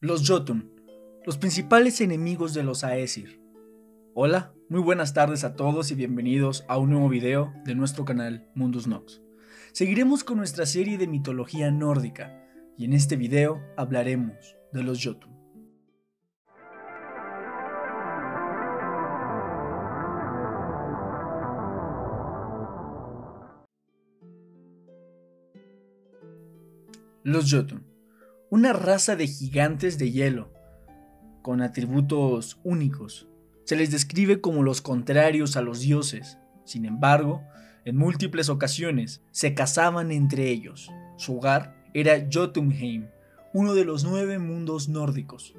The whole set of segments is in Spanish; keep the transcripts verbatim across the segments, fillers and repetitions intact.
Los Jotun, los principales enemigos de los Aesir. Hola, muy buenas tardes a todos y bienvenidos a un nuevo video de nuestro canal Mundus Nox. Seguiremos con nuestra serie de mitología nórdica y en este video hablaremos de los Jotun. Los Jotun, una raza de gigantes de hielo, con atributos únicos. Se les describe como los contrarios a los dioses. Sin embargo, en múltiples ocasiones se casaban entre ellos. Su hogar era Jotunheim, uno de los nueve mundos nórdicos.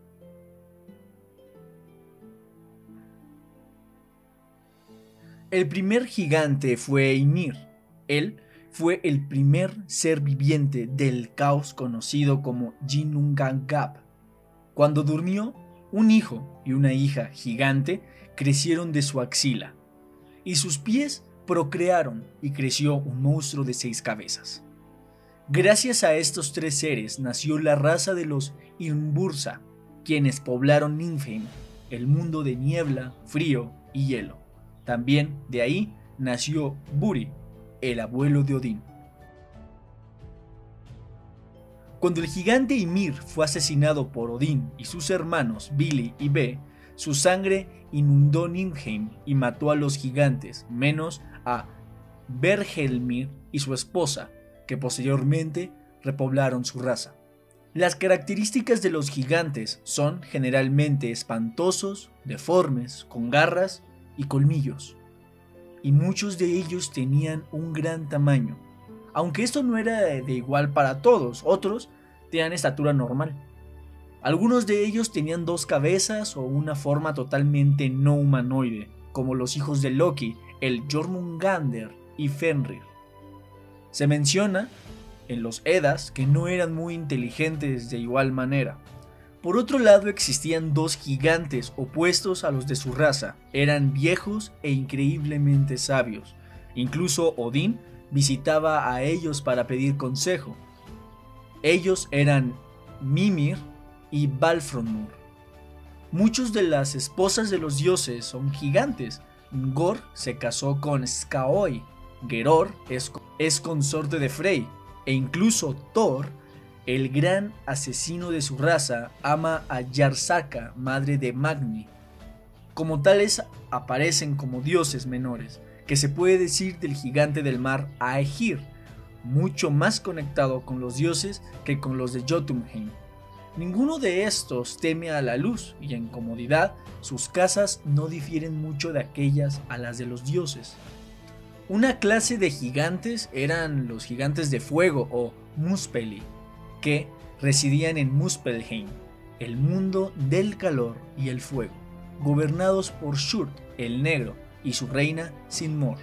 El primer gigante fue Ymir. Él fue el primer ser viviente del caos conocido como Ginnungagap. Cuando durmió, un hijo y una hija gigante crecieron de su axila, y sus pies procrearon y creció un monstruo de seis cabezas. Gracias a estos tres seres nació la raza de los Irnbursa, quienes poblaron Niflheim, el mundo de niebla, frío y hielo. También de ahí nació Buri, el abuelo de Odín. Cuando el gigante Ymir fue asesinado por Odín y sus hermanos Vili y Ve, su sangre inundó Niflheim y mató a los gigantes, menos a Bergelmir y su esposa, que posteriormente repoblaron su raza. Las características de los gigantes son generalmente espantosos, deformes, con garras y colmillos, y muchos de ellos tenían un gran tamaño. Aunque esto no era de igual para todos, otros tenían estatura normal. Algunos de ellos tenían dos cabezas o una forma totalmente no humanoide, como los hijos de Loki, el Jormungandr y Fenrir. Se menciona en los Eddas que no eran muy inteligentes de igual manera. Por otro lado, existían dos gigantes opuestos a los de su raza. Eran viejos e increíblemente sabios. Incluso Odín visitaba a ellos para pedir consejo. Ellos eran Mimir y Valfronur. Muchas de las esposas de los dioses son gigantes. Ngor se casó con Skaoi, Geror es, es consorte de Frey, e incluso Thor, el gran asesino de su raza, ama a Jarsaka, madre de Magni. Como tales aparecen como dioses menores, que se puede decir del gigante del mar Aegir, mucho más conectado con los dioses que con los de Jotunheim. Ninguno de estos teme a la luz y en comodidad sus casas no difieren mucho de aquellas a las de los dioses. Una clase de gigantes eran los gigantes de fuego o Muspeli, que residían en Muspelheim, el mundo del calor y el fuego, gobernados por Shurt, el negro, y su reina Sinmor.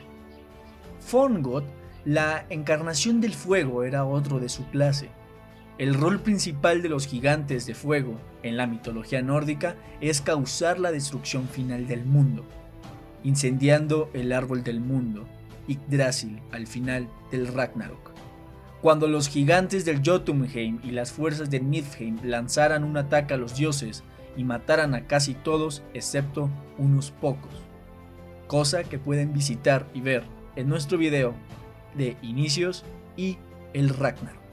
Forngod, la encarnación del fuego, era otro de su clase. El rol principal de los gigantes de fuego en la mitología nórdica es causar la destrucción final del mundo, incendiando el árbol del mundo, Yggdrasil, al final del Ragnarok. Cuando los gigantes del Jotunheim y las fuerzas de Niflheim lanzaran un ataque a los dioses y mataran a casi todos excepto unos pocos, cosa que pueden visitar y ver en nuestro video de inicios y el Ragnarok.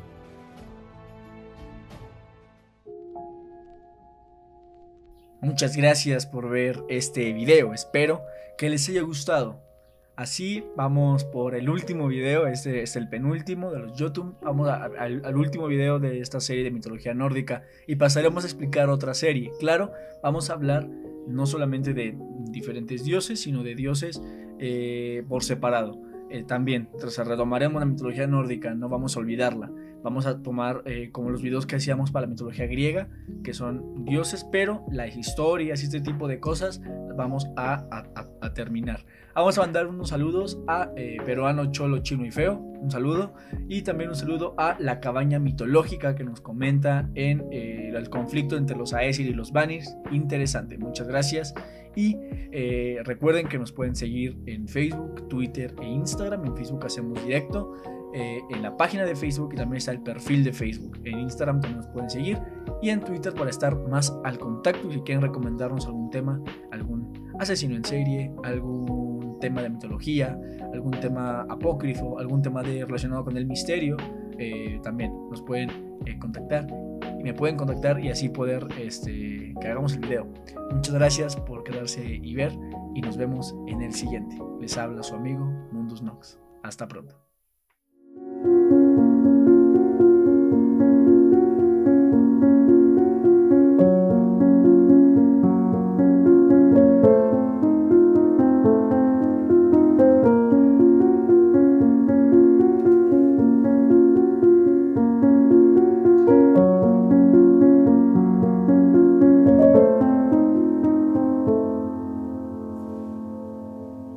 Muchas gracias por ver este video, espero que les haya gustado. Así vamos por el último video, este es el penúltimo de los Jotun. Vamos a, a, al último video de esta serie de mitología nórdica y pasaremos a explicar otra serie. Claro, vamos a hablar no solamente de diferentes dioses, sino de dioses eh, por separado. Eh, también, tras retomaremos la mitología nórdica, no vamos a olvidarla. Vamos a tomar eh, como los videos que hacíamos para la mitología griega, que son dioses, pero las historias y este tipo de cosas vamos a, a, a, a terminar. Vamos a mandar unos saludos a eh, Peruano, Cholo, Chino y Feo, un saludo, y también un saludo a La Cabaña Mitológica, que nos comenta en eh, el conflicto entre los Aesir y los Vanir. Interesante, muchas gracias. Y eh, recuerden que nos pueden seguir en Facebook, Twitter e Instagram. En Facebook hacemos directo. eh, en la página de Facebook y también está el perfil de Facebook. En Instagram también nos pueden seguir y en Twitter para estar más al contacto. Si quieren recomendarnos algún tema, algún asesino en serie, algún tema de mitología, algún tema apócrifo, algún tema de, relacionado con el misterio, eh, también nos pueden eh, contactar y me pueden contactar y así poder este, que hagamos el video. Muchas gracias por quedarse y ver y nos vemos en el siguiente. Les habla su amigo Mundus Nox. Hasta pronto.